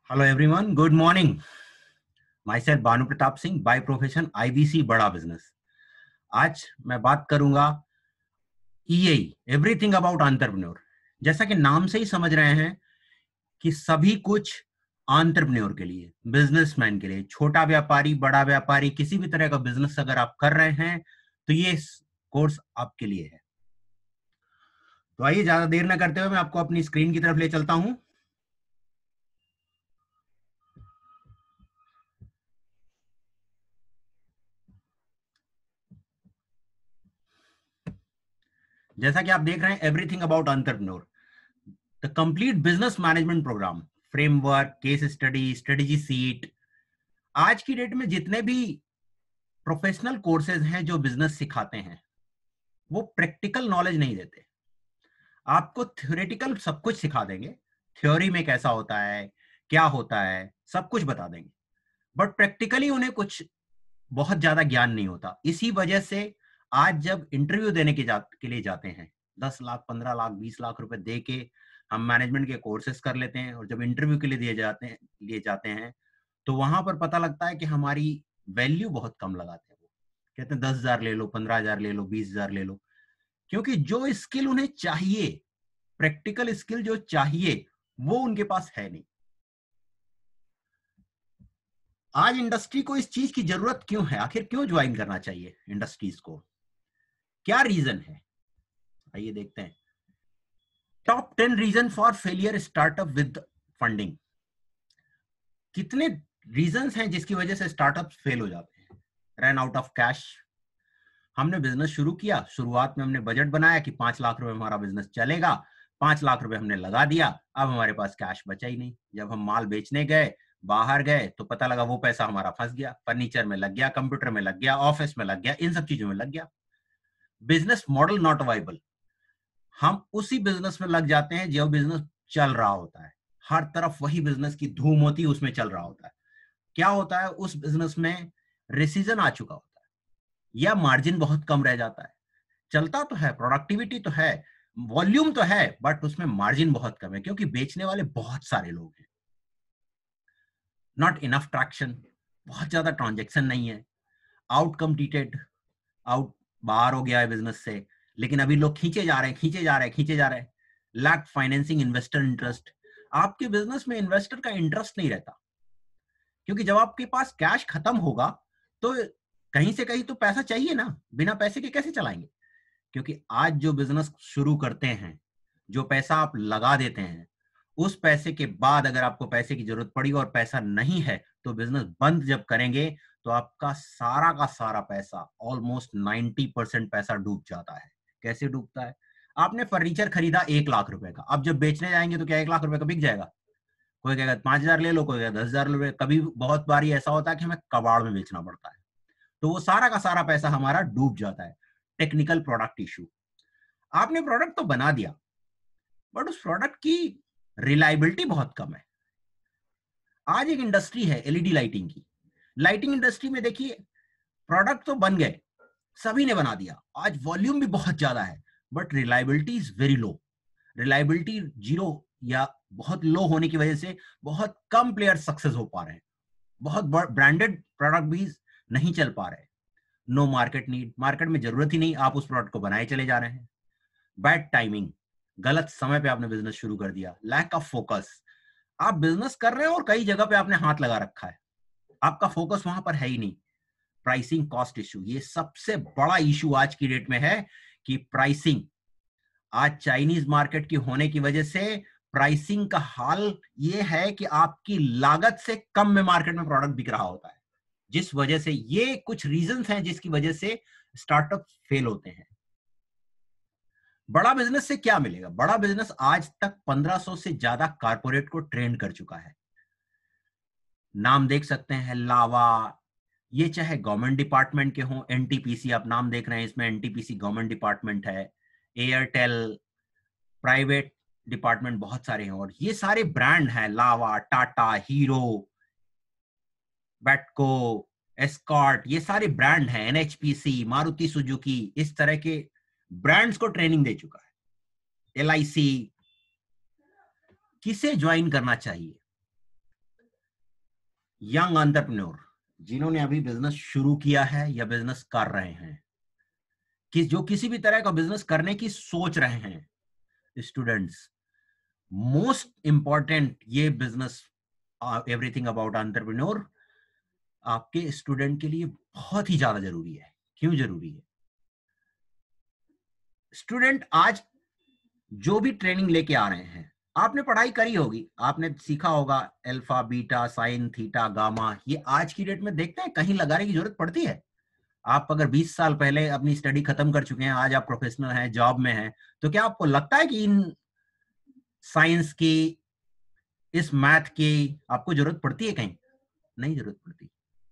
Hello everyone, good morning. Myself Bhanu Pratap Singh, by profession IBC Bada business. आज मैं बात करूंगा ईए, एवरीथिंग अबाउट एंटरप्रेन्योर। जैसा कि नाम से ही समझ रहे हैं कि सभी कुछ एंटरप्रेन्योर के लिए, बिजनेसमैन के लिए, छोटा व्यापारी, बड़ा व्यापारी, किसी भी तरह का बिजनेस अगर आप कर रहे हैं तो ये कोर्स आपके लिए है। तो आइए, ज्यादा देर न करते हुए मैं आपको अपनी स्क्रीन की तरफ ले चलता हूं। जैसा कि आप देख रहे हैं, everything about entrepreneur, the complete business management program, framework, case study, strategy sheet. आज की डेट में जितने भी प्रोफेशनल कोर्सेज हैं जो बिजनेस सिखाते हैं, वो प्रैक्टिकल नॉलेज नहीं देते। आपको थ्योरेटिकल सब कुछ सिखा देंगे, थ्योरी में कैसा होता है, क्या होता है, सब कुछ बता देंगे, बट प्रैक्टिकली उन्हें कुछ बहुत ज्यादा ज्ञान नहीं होता। इसी वजह से आज जब इंटरव्यू देने के लिए जाते हैं, 10 लाख, 15 लाख, 20 लाख रुपए दे के हम मैनेजमेंट के कोर्सेज कर लेते हैं, और जब इंटरव्यू के लिए जाते हैं तो वहां पर पता लगता है कि हमारी वैल्यू बहुत कम लगाते हैं। वो कहते हैं 10,000 ले लो, 15,000 ले लो, 20,000 ले लो, क्योंकि जो स्किल उन्हें चाहिए, प्रैक्टिकल स्किल जो चाहिए, वो उनके पास है नहीं। आज इंडस्ट्री को इस चीज की जरूरत क्यों है? आखिर क्यों ज्वाइन करना चाहिए इंडस्ट्रीज को? क्या रीजन है? आइए देखते हैं। Top 10 reason for failure startup with funding. कितने रीजंस हैं जिसकी वजह से स्टार्टअप फेल हो जाते हैं? Run out of cash. हमने बिजनेस शुरू किया, शुरुआत में हमने बजट बनाया कि 5 लाख रुपए हमारा बिजनेस चलेगा, 5 लाख रुपए हमने लगा दिया, अब हमारे पास कैश बचा ही नहीं। जब हम माल बेचने गए, बाहर गए, तो पता लगा वो पैसा हमारा फंस गया, फर्नीचर में लग गया, कंप्यूटर में लग गया, ऑफिस में लग गया, इन सब चीजों में लग गया। Business model not viable. हम उसी बिजनेस में लग जाते हैं जो बिजनेस चल रहा होता है, हर तरफ वही बिजनेस की धूम होती है, उसमें चल रहा होता है। क्या होता है, उस बिजनेस में रिसीजन आ चुका होता है, या मार्जिन बहुत कम रह जाता है। चलता तो है, प्रोडक्टिविटी तो है, वॉल्यूम तो है, बट उसमें मार्जिन बहुत कम है, क्योंकि बेचने वाले बहुत सारे लोग हैं। नॉट इनफ ट्रैक्शन, बहुत ज्यादा ट्रांजेक्शन नहीं है। आउट कम्पीटेड, आउट, बाहर हो गया है बिजनेस से, लेकिन अभी लोग खींचे जा रहे हैं, खींचे जा रहे हैं, खींचे जा रहे हैं। Lack financing investor interest. आपके बिजनेस में इन्वेस्टर का इंटरेस्ट नहीं रहता, क्योंकि जब आपके पास कैश खत्म होगा तो कहीं से कहीं तो पैसा चाहिए ना, बिना पैसे के कैसे चलाएंगे? क्योंकि आज जो बिजनेस शुरू करते हैं, जो पैसा आप लगा देते हैं, उस पैसे के बाद अगर आपको पैसे की जरूरत पड़ी और पैसा नहीं है, तो बिजनेस बंद जब करेंगे तो आपका सारा का सारा पैसा, ऑलमोस्ट 90% पैसा डूब जाता है। कैसे डूबता है? आपने फर्नीचर खरीदा 1 लाख रुपए का, अब जब बेचने जाएंगे तो क्या 1 लाख रुपए का बिक जाएगा? कोई कहेगा 5,000 ले लो, कोई कहेगा 10,000 रुपए। कभी बहुत बारी ऐसा होता है कि हमें कबाड़ में बेचना पड़ता है, तो वो सारा का सारा पैसा हमारा डूब जाता है। Technical product issue. आपने प्रोडक्ट तो बना दिया, बट उस प्रोडक्ट की रिलायबिलिटी बहुत कम है। आज एक इंडस्ट्री है एलईडी लाइटिंग की। लाइटिंग इंडस्ट्री में देखिए, प्रोडक्ट तो बन गए, सभी ने बना दिया, आज वॉल्यूम भी बहुत ज्यादा है, but reliability is very low. Reliability zero या बहुत लो होने की वजह से बहुत कम प्लेयर सक्सेस हो पा रहे हैं, बहुत ब्रांडेड प्रोडक्ट भी नहीं चल पा रहे। नो मार्केट नीड, मार्केट में जरूरत ही नहीं, आप उस प्रोडक्ट को बनाए चले जा रहे हैं। बैड टाइमिंग, गलत समय पे आपने बिजनेस शुरू कर दिया। लैक ऑफ फोकस, आप बिजनेस कर रहे हैं और कई जगह पे आपने हाथ लगा रखा है, आपका फोकस वहां पर है ही नहीं। प्राइसिंग कॉस्ट इशू, ये सबसे बड़ा इशू आज की डेट में है कि प्राइसिंग, आज चाइनीज मार्केट की होने की वजह से प्राइसिंग का हाल ये है कि आपकी लागत से कम में मार्केट में प्रोडक्ट बिक रहा होता है, जिस वजह से ये कुछ रीजंस हैं जिसकी वजह से स्टार्टअप फेल होते हैं। बड़ा बिजनेस से क्या मिलेगा? बड़ा बिजनेस आज तक 1500 से ज्यादा कारपोरेट को ट्रेन कर चुका है। नाम देख सकते हैं, लावा, ये चाहे गवर्नमेंट डिपार्टमेंट के हों, एनटीपीसी आप नाम देख रहे हैं, इसमें एनटीपीसी गवर्नमेंट डिपार्टमेंट है, एयरटेल प्राइवेट डिपार्टमेंट, बहुत सारे हैं, और ये सारे ब्रांड हैं, लावा, टाटा, हीरो, बैटको, एस्कॉर्ट, ये सारे ब्रांड हैं, एनएचपीसी, मारुति सुजुकी, इस तरह के ब्रांड्स को ट्रेनिंग दे चुका है। एलआईसी। किसे ज्वाइन करना चाहिए? यंग एंटरप्रेन्योर जिन्होंने अभी बिजनेस शुरू किया है या बिजनेस कर रहे हैं, कि जो किसी भी तरह का बिजनेस करने की सोच रहे हैं, स्टूडेंट्स, मोस्ट इंपॉर्टेंट ये बिजनेस एवरीथिंग अबाउट एंटरप्रेन्योर आपके स्टूडेंट के लिए बहुत ही ज्यादा जरूरी है। क्यों जरूरी है? स्टूडेंट आज जो भी ट्रेनिंग लेके आ रहे हैं, आपने पढ़ाई करी होगी, आपने सीखा होगा alpha beta sine theta gamma, ये आज की डेट में देखते हैं कहीं लगाने की जरूरत पड़ती है? आप अगर 20 साल पहले अपनी स्टडी खत्म कर चुके हैं, आज आप प्रोफेशनल हैं, जॉब में हैं, तो क्या आपको लगता है कि इन साइंस की, इस मैथ की आपको जरूरत पड़ती है? कहीं नहीं जरूरत पड़ती।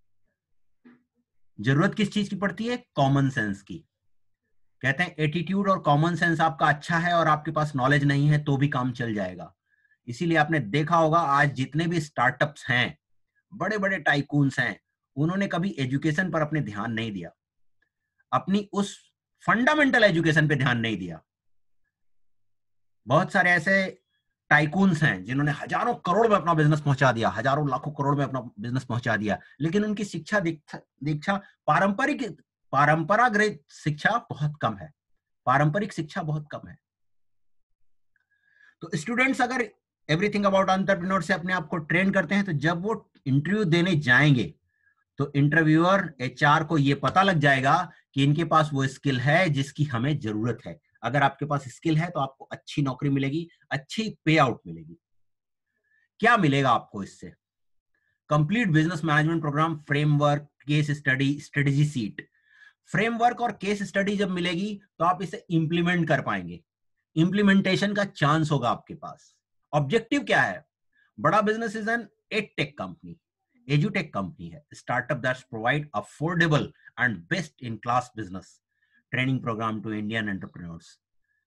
जरूरत किस चीज की पड़ती है? कॉमन सेंस की। कहते हैं एटीट्यूड और कॉमन सेंस आपका अच्छा है और आपके पास नॉलेज नहीं है तो भी काम चल जाएगा। इसीलिए आपने देखा होगा आज जितने भी स्टार्टअप्स हैं, बड़े बड़े टाइकून्स हैं, उन्होंने कभी एजुकेशन पर अपने ध्यान नहीं दिया, अपनी उस फंडामेंटल एजुकेशन पे ध्यान नहीं दिया। बहुत सारे ऐसे टाइकून्स हैं जिन्होंने हजारों करोड़ में अपना बिजनेस पहुंचा दिया, हजारों लाखों करोड़ में अपना बिजनेस पहुंचा दिया, लेकिन उनकी शिक्षा दीक्षा परंपरागत शिक्षा बहुत कम है, पारंपरिक शिक्षा बहुत कम है। तो स्टूडेंट्स अगर एवरीथिंग अबाउट एंटरप्रेन्योर से अपने आप को ट्रेन करते हैं, तो जब वो इंटरव्यू देने जाएंगे तो इंटरव्यूअर एचआर को ये पता लग जाएगा कि इनके पास वो स्किल है जिसकी हमें जरूरत है। अगर आपके पास स्किल है तो आपको अच्छी नौकरी मिलेगी, अच्छी पे आउट मिलेगी। क्या मिलेगा आपको इससे? Complete business management program, framework, case study, strategy sheet. Framework और केस स्टडी जब मिलेगी तो आप इसे इंप्लीमेंट कर पाएंगे, इंप्लीमेंटेशन का चांस होगा आपके पास। ऑब्जेक्टिव क्या है? Bada business is an edtech company, एजुटेक कंपनी है, startup that's provide affordable and best in class business training program to Indian entrepreneurs.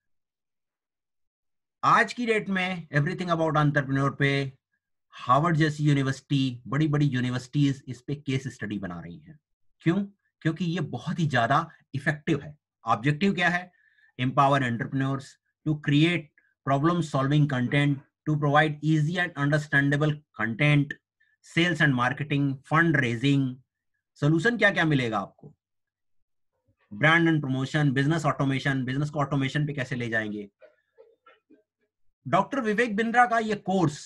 आज की डेट में एवरीथिंग अबाउट एंटरप्रेन्योर पे हार्वर्ड जैसी यूनिवर्सिटी, बड़ी बड़ी यूनिवर्सिटीज इस पे केस स्टडी बना रही हैं। क्यों? क्योंकि ये बहुत ही ज्यादा इफेक्टिव है। ऑब्जेक्टिव क्या है? Empower entrepreneurs to create problem solving content, to provide easy and understandable content, sales and marketing, fund raising. Solution क्या क्या मिलेगा आपको? Brand and promotion, business automation, business को ऑटोमेशन पे कैसे ले जाएंगे। डॉक्टर विवेक बिंद्रा का ये course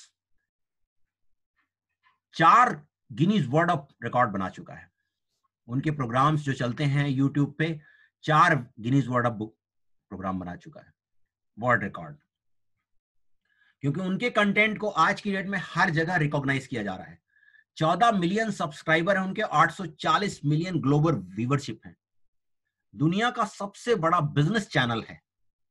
4 Guinness world of record बना चुका है। उनके प्रोग्राम्स जो चलते हैं यूट्यूब पे, 4 Guinness world of book program बना चुका है, वर्ल्ड रिकॉर्ड। क्योंकि उनके कंटेंट को आज की डेट में हर जगह रिकॉग्नाइज किया जा रहा है। 14 मिलियन सब्सक्राइबर है उनके, 840 मिलियन ग्लोबल व्यूवरशिप है, दुनिया का सबसे बड़ा बिजनेस चैनल है।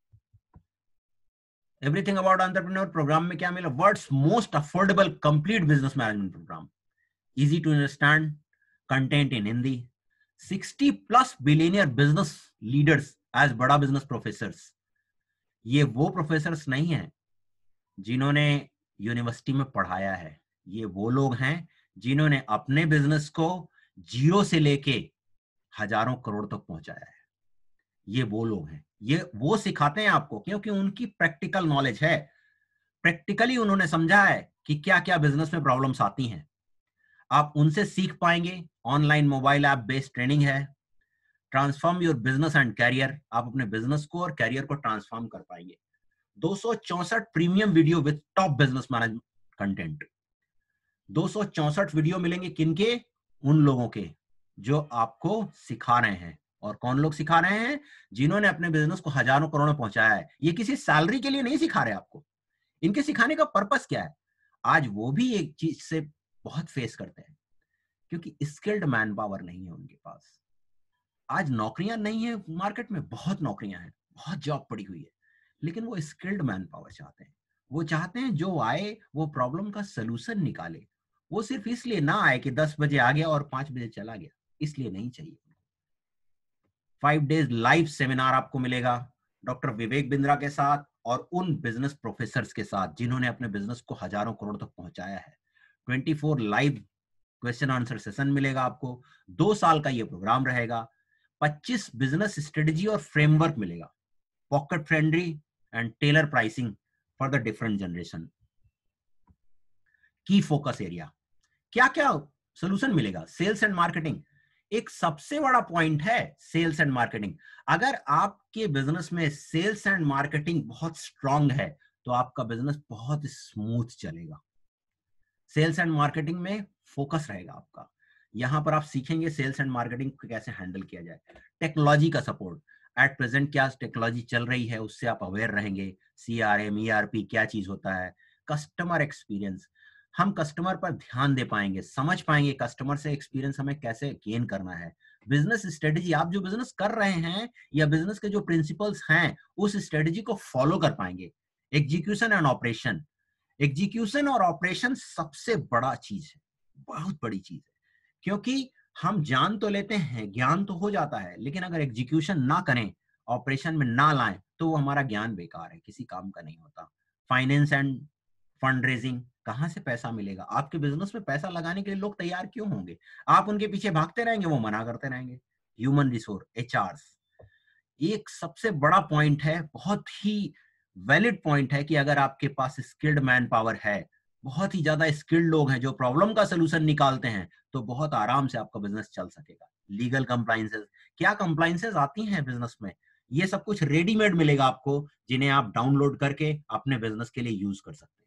एवरीथिंग अबाउट एंटरप्रेन्योर प्रोग्राम में क्या मिला? World's most affordable complete business management program, easy to understand, content in Hindi, 60 plus billionaire business leaders as Bada business professors. ये वो प्रोफेसर्स नहीं हैं जिन्होंने यूनिवर्सिटी में पढ़ाया है, ये वो लोग हैं जिन्होंने अपने बिजनेस को जीरो से लेके हजारों करोड़ तक पहुंचाया है। ये वो लोग हैं, ये वो सिखाते हैं आपको, क्योंकि उनकी प्रैक्टिकल नॉलेज है। प्रैक्टिकली उन्होंने समझा है कि क्या क्या बिजनेस में प्रॉब्लम्स आती हैं। आप उनसे सीख पाएंगे। Online mobile app based training है। Transform your business and career, आप अपने बिजनेस को और कैरियर को ट्रांसफॉर्म कर पाएंगे। 264 premium video with top business management content. 264 video मिलेंगे किनके? उन लोगों के जो आपको सिखा रहे हैं। और कौन लोग सिखा रहे हैं? जिन्होंने अपने बिजनेस को हजारों करोड़ में पहुंचाया है। ये किसी सैलरी के लिए नहीं सिखा रहे आपको। इनके सिखाने का पर्पस क्या है? आज वो भी एक चीज से बहुत फेस करते हैं, क्योंकि स्किल्ड मैन पावर नहीं है उनके पास। आज नौकरियां नहीं है मार्केट में, बहुत नौकरियां हैं, बहुत जॉब पड़ी हुई है, लेकिन वो स्किल्ड मैन पावर चाहते हैं। वो चाहते हैं जो आए वो प्रॉब्लम का सलूशन निकाले। वो सिर्फ इसलिए ना आए कि 10 बजे आ गया और 5 बजे चला गया, इसलिए नहीं चाहिए। 5 डेज लाइव सेमिनार आपको मिलेगा डॉक्टर विवेक बिंद्रा के साथ और उन बिजनेस प्रोफेसर्स के साथ जिन्होंने अपने बिजनेस को हजारों करोड़ तक पहुंचाया है। 24 लाइव क्वेश्चन आंसर सेशन मिलेगा आपको। 2 साल का ये प्रोग्राम रहेगा। 25 बिजनेस स्ट्रेटजी और फ्रेमवर्क मिलेगा, pocket friendly and tailor pricing for the different generation. Key focus area क्या क्या सोल्यूशन मिलेगा। सेल्स एंड मार्केटिंग एक सबसे बड़ा पॉइंट है, सेल्स एंड मार्केटिंग। अगर आपके बिजनेस में सेल्स एंड मार्केटिंग बहुत स्ट्रांग है तो आपका बिजनेस बहुत स्मूथ चलेगा। सेल्स एंड मार्केटिंग में फोकस रहेगा आपका। यहां पर आप सीखेंगे सेल्स एंड मार्केटिंग को कैसे हैंडल किया जाए। टेक्नोलॉजी का सपोर्ट, एट प्रेजेंट क्या टेक्नोलॉजी चल रही है उससे आप अवेयर रहेंगे। CRM ERP क्या चीज होता है। कस्टमर एक्सपीरियंस, हम कस्टमर पर ध्यान दे पाएंगे, समझ पाएंगे कस्टमर से एक्सपीरियंस हमें कैसे गेन करना है। बिजनेस स्ट्रेटेजी, आप जो बिजनेस कर रहे हैं या बिजनेस के जो प्रिंसिपल्स हैं उस स्ट्रेटेजी को फॉलो कर पाएंगे। एग्जीक्यूशन एंड ऑपरेशन, एग्जीक्यूशन और ऑपरेशन सबसे बड़ा चीज है, बहुत बड़ी चीज है। क्योंकि हम जान तो लेते हैं, ज्ञान तो हो जाता है, लेकिन अगर एग्जीक्यूशन ना करें, ऑपरेशन में ना लाएं तो वो हमारा ज्ञान बेकार है, किसी काम का नहीं होता। फाइनेंस एंड फंड रेजिंग, कहां से पैसा मिलेगा। आपके बिजनेस में पैसा लगाने के लिए लोग तैयार क्यों होंगे। आप उनके पीछे भागते रहेंगे, वो मना करते रहेंगे। ह्यूमन रिसोर्स, HR एक सबसे बड़ा पॉइंट है, बहुत ही वैलिड पॉइंट है कि अगर आपके पास स्किल्ड मैन पावर है, बहुत ही ज्यादा स्किल्ड लोग हैं जो प्रॉब्लम का सोल्यूशन निकालते हैं, तो बहुत आराम से आपका बिजनेस चल सकेगा। लीगल कंप्लाइंसेस, क्या कंप्लाइंसेस आती हैं बिजनेस में, ये सब कुछ रेडीमेड मिलेगा आपको, जिन्हें आप डाउनलोड करके अपने बिजनेस के लिए यूज कर सकते हैं।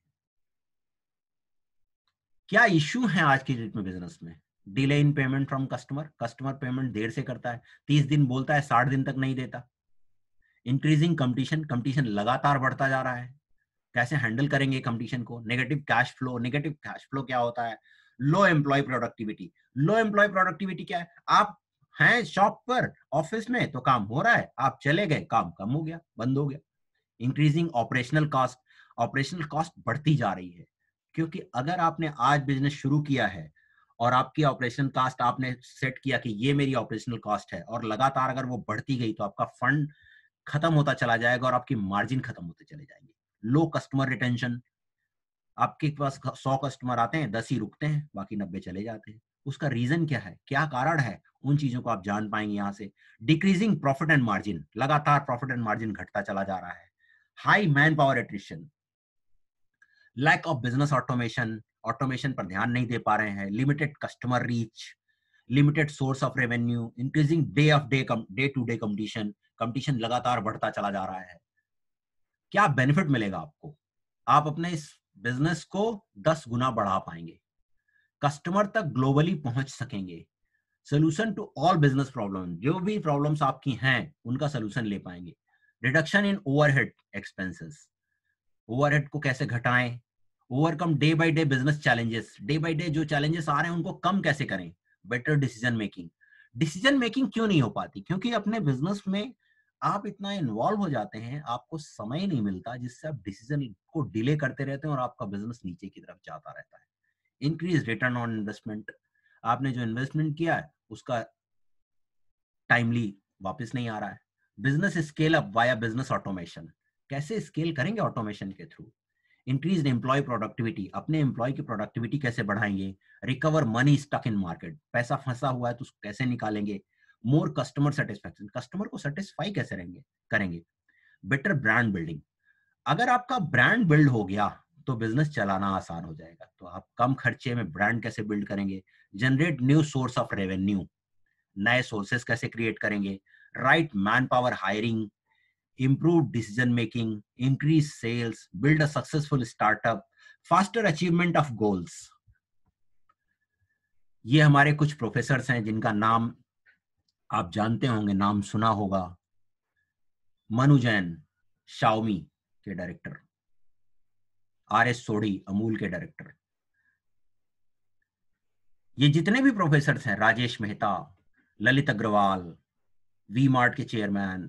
क्या इश्यू है आज की डेट में बिजनेस में। Delay in payment from customer, customer payment देर से करता है, 30 दिन बोलता है 60 दिन तक नहीं देता। इंक्रीजिंग कंपटीशन, कंपटीशन लगातार बढ़ता जा रहा है, कैसे हैंडल करेंगे कंपटीशन को। Negative cash flow, negative cash flow क्या होता है। Low employee productivity, low employee productivity क्या है, आप हैं शॉप पर ऑफिस में तो काम हो रहा है, आप चले गए काम कम हो गया, बंद हो गया। Increasing operational cost, operational cost बढ़ती जा रही है, क्योंकि अगर आपने आज बिजनेस शुरू किया है और आपकी ऑपरेशन कॉस्ट आपने सेट किया कि ये मेरी ऑपरेशनल कॉस्ट है, और लगातार अगर वो बढ़ती गई तो आपका फंड खत्म होता चला जाएगा और आपकी मार्जिन खत्म होते चले जाएंगे। लो कस्टमर रिटेंशन, आपके पास 100 कस्टमर आते हैं, 10 ही रुकते हैं, बाकी 90 चले जाते हैं। उसका रीजन क्या है, क्या कारण है, उन चीजों को आप जान पाएंगे यहाँ से। डिक्रीजिंग प्रॉफिट एंड मार्जिन, लगातार प्रॉफिट एंड मार्जिन घटता चला जा रहा है। High man power attrition, lack of business automation, automation पर ध्यान नहीं दे पा रहे हैं। Limited customer reach, limited source of revenue, increasing day to day competition, competition लगातार बढ़ता चला जा रहा है। क्या बेनिफिट मिलेगा आपको, आप अपने इस बिजनेस को 10 गुना बढ़ा पाएंगे, कस्टमर तक ग्लोबली पहुंच सकेंगे। Solution to all business problem, जो भी प्रॉब्लम्स आपकी हैं उनका सोल्यूशन ले पाएंगे। Reduction in overhead expenses, overhead को कैसे घटाएं। Overcome day by day business challenges, day by day जो चैलेंजेस आ रहे हैं उनको कम कैसे करें। Better decision making, decision making क्यों नहीं हो पाती, क्योंकि अपने बिजनेस में आप इतना इन्वॉल्व हो जाते हैं, आपको समय ही नहीं मिलता, जिससे आप डिसीजन को डिले करते रहते हैं और आपका बिजनेस नीचे की तरफ जाता रहता है। इंक्रीज रिटर्न ऑन इन्वेस्टमेंट, आपने जो इन्वेस्टमेंट किया है उसका टाइमली वापस नहीं आ रहा है। Business scale up via business automation, कैसे स्केल करेंगे ऑटोमेशन के थ्रू। इंक्रीज एम्प्लॉय प्रोडक्टिविटी, अपने एम्प्लॉय की प्रोडक्टिविटी कैसे बढ़ाएंगे। Recover money stuck in market, पैसा फंसा हुआ है तो उसको कैसे निकालेंगे। मोर कस्टमर सेटिस्फैक्शन, कस्टमर को सेटिस्फाई कैसे करेंगे। बेटर ब्रांड बिल्डिंग, अगर आपका ब्रांड बिल्ड हो गया तो बिजनेस चलाना आसान हो जाएगा, तो आप कम खर्चे में ब्रांड कैसे बिल्ड करेंगे। Generate new source of revenue, नए सोर्सेस कैसे क्रिएट करेंगे। Right man power hiring, improve decision making, increase sales, build a successful startup, faster achievement of goals। ये हमारे कुछ प्रोफेसर्स हैं जिनका नाम आप जानते होंगे, नाम सुना होगा। मनु जैन शाओमी के डायरेक्टर, RS सोढ़ी अमूल के डायरेक्टर, ये जितने भी प्रोफेसर्स हैं, राजेश मेहता, ललित अग्रवाल, वी मार्ट के चेयरमैन,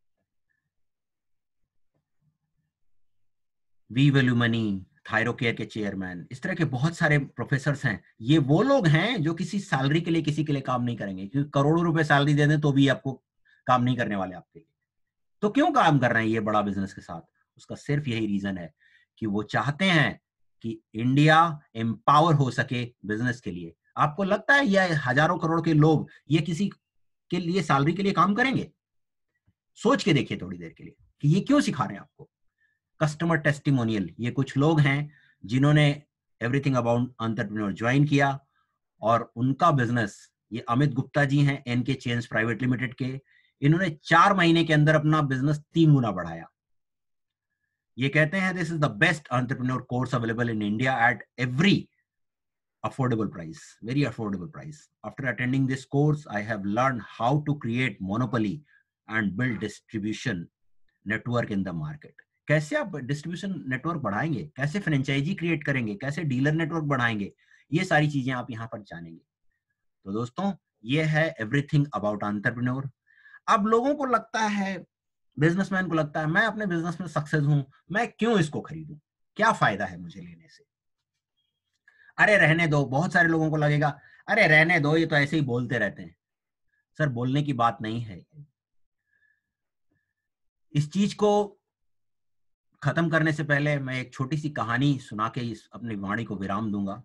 वी वेलुमनी, थायरोकेयर के चेयरमैन, इस तरह के बहुत सारे प्रोफेसर्स हैं। ये वो लोग हैं जो किसी सैलरी के लिए किसी के लिए काम नहीं करेंगे, क्योंकि करोड़ों रुपए सैलरी दे दें तो भी आपको काम नहीं करने वाले आपके लिए। तो क्यों काम कर रहे हैं ये बड़ा बिजनेस के साथ, उसका सिर्फ यही रीजन है कि वो चाहते हैं कि इंडिया एम्पावर हो सके बिजनेस के लिए। आपको लगता है ये हजारों करोड़ के लोग ये किसी के लिए सैलरी के लिए काम करेंगे? सोच के देखिए थोड़ी देर के लिए कि ये क्यों सिखा रहे हैं आपको। कस्टमर टेस्टिमोनियल, ये कुछ लोग हैं जिन्होंने एवरीथिंग अबाउट एंटरप्रेन्योर ज्वाइन किया और उनका बिजनेस, ये अमित गुप्ता जी हैं एनके चेन्स प्राइवेट लिमिटेड के, इन्होंने 4 महीने के अंदर अपना बिजनेस 3 गुना बढ़ाया। ये कहते हैं this is the best entrepreneur course available in India at every affordable price, very affordable price. After attending this course, I have learned how to create monopoly and build distribution network in the market. कैसे आप distribution network बढ़ाएंगे, कैसे franchise create करेंगे, कैसे dealer network बढ़ाएंगे, ये सारी चीजें आप यहाँ पर जानेंगे। तो दोस्तों, ये है एवरीथिंग अबाउट एंटरप्रेन्योर। अब लोगों को लगता है, बिजनेसमैन को लगता है, मैं अपने बिजनेस में सक्सेस हूं, मैं क्यों इसको खरीदूं, क्या फायदा है मुझे लेने से, अरे रहने दो। बहुत सारे लोगों को लगेगा अरे रहने दो, ये तो ऐसे ही बोलते रहते हैं। सर, बोलने की बात नहीं है। इस चीज को खत्म करने से पहले मैं एक छोटी सी कहानी सुना के इस अपनी वाणी को विराम दूंगा।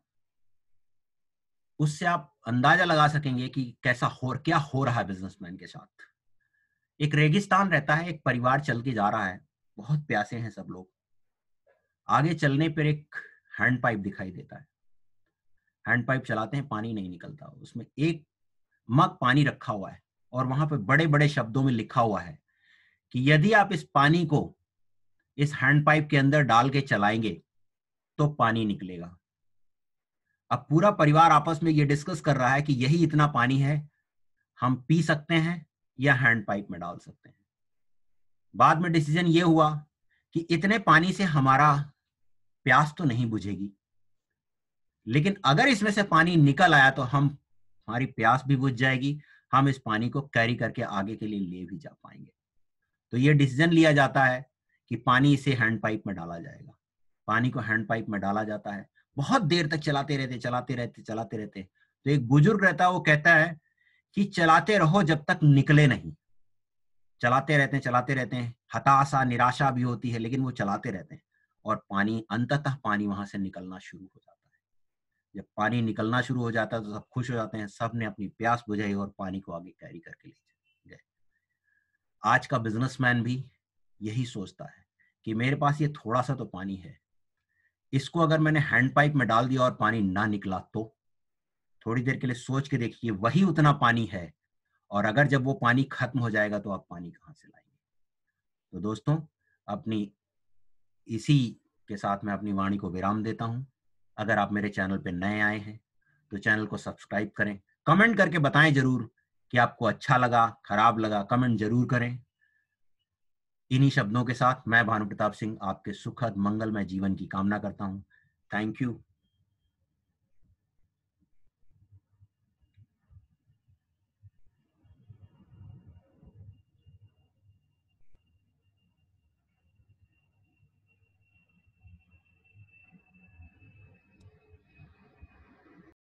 उससे आप अंदाजा लगा सकेंगे कि क्या हो रहा है बिजनेसमैन के साथ। एक रेगिस्तान रहता है, एक परिवार चल के जा रहा है, बहुत प्यासे हैं सब लोग। आगे चलने पर एक हैंड पाइप दिखाई देता है। हैंड पाइप चलाते हैं, पानी नहीं निकलता। उसमें एक मग पानी रखा हुआ है और वहां पे बड़े बड़े शब्दों में लिखा हुआ है कि यदि आप इस पानी को इस हैंड पाइप के अंदर डाल के चलाएंगे तो पानी निकलेगा। अब पूरा परिवार आपस में ये डिस्कस कर रहा है कि यही इतना पानी है, हम पी सकते हैं या हैंड पाइप में डाल सकते हैं। बाद में डिसीजन ये हुआ कि इतने पानी से हमारा प्यास तो नहीं बुझेगी, लेकिन अगर इसमें से पानी निकल आया तो हमारी प्यास भी बुझ जाएगी, हम इस पानी को कैरी करके आगे के लिए ले भी जा पाएंगे। तो ये डिसीजन लिया जाता है कि पानी इसे हैंड पाइप में डाला जाएगा। पानी को हैंड पाइप में डाला जाता है, बहुत देर तक चलाते रहते। तो एक बुजुर्ग रहता है, वो कहता है कि चलाते रहो जब तक निकले नहीं। चलाते रहते हैं, हताशा निराशा भी होती है, लेकिन वो चलाते रहते हैं और अंततः पानी वहां से निकलना शुरू हो जाता है। जब पानी निकलना शुरू हो जाता है तो सब खुश हो जाते हैं, सब ने अपनी प्यास बुझाई और पानी को आगे कैरी करके ले गए। आज का बिजनेसमैन भी यही सोचता है कि मेरे पास ये थोड़ा सा तो पानी है, इसको अगर मैंने हैंड पाइप में डाल दिया और पानी ना निकला तो थोड़ी देर के लिए सोच के देखिए, वही उतना पानी है, और अगर जब वो पानी खत्म हो जाएगा तो आप पानी कहां से लाएंगे। तो दोस्तों, अपनी इसी के साथ मैं अपनी वाणी को विराम देता हूं। अगर आप मेरे चैनल पे नए आए हैं तो चैनल को सब्सक्राइब करें, कमेंट करके बताएं जरूर कि आपको अच्छा लगा, खराब लगा, कमेंट जरूर करें। इन्हीं शब्दों के साथ मैं भानु प्रताप सिंह आपके सुखद मंगलमय जीवन की कामना करता हूं। Thank you.